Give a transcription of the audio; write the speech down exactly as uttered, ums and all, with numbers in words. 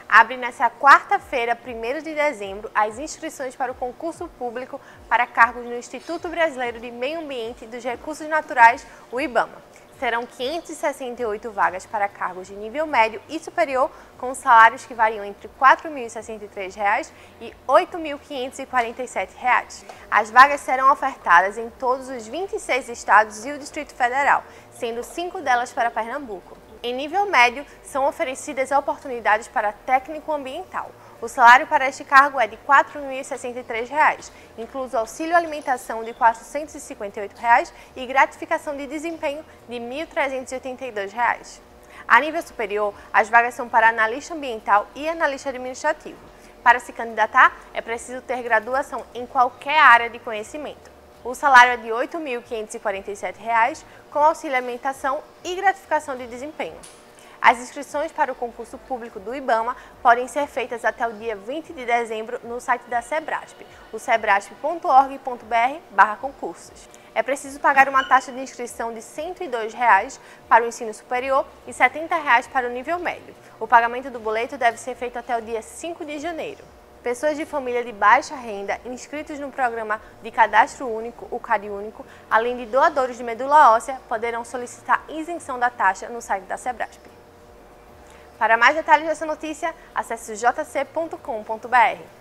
Abre nesta quarta-feira, primeiro de dezembro, as inscrições para o concurso público para cargos no Instituto Brasileiro de Meio Ambiente e dos Recursos Naturais, o IBAMA. Serão quinhentas e sessenta e oito vagas para cargos de nível médio e superior, com salários que variam entre quatro mil e sessenta e três reais e oito mil quinhentos e quarenta e sete reais. As vagas serão ofertadas em todos os vinte e seis estados e o Distrito Federal, sendo cinco delas para Pernambuco. Em nível médio, são oferecidas oportunidades para técnico ambiental. O salário para este cargo é de quatro mil e sessenta e três reais, incluso auxílio alimentação de quatrocentos e cinquenta e oito reais e gratificação de desempenho de mil trezentos e oitenta e dois reais. A nível superior, as vagas são para analista ambiental e analista administrativo. Para se candidatar, é preciso ter graduação em qualquer área de conhecimento. O salário é de oito mil quinhentos e quarenta e sete reais, com auxílio alimentação e gratificação de desempenho. As inscrições para o concurso público do IBAMA podem ser feitas até o dia vinte de dezembro no site da Sebrasp, o sebrasp ponto org ponto br barra concursos. É preciso pagar uma taxa de inscrição de cento e dois reais para o ensino superior e setenta reais para o nível médio. O pagamento do boleto deve ser feito até o dia cinco de janeiro. Pessoas de família de baixa renda inscritos no programa de cadastro único, o CadÚnico, além de doadores de medula óssea, poderão solicitar isenção da taxa no site da Sebrasp. Para mais detalhes dessa notícia, acesse j c ponto com ponto br.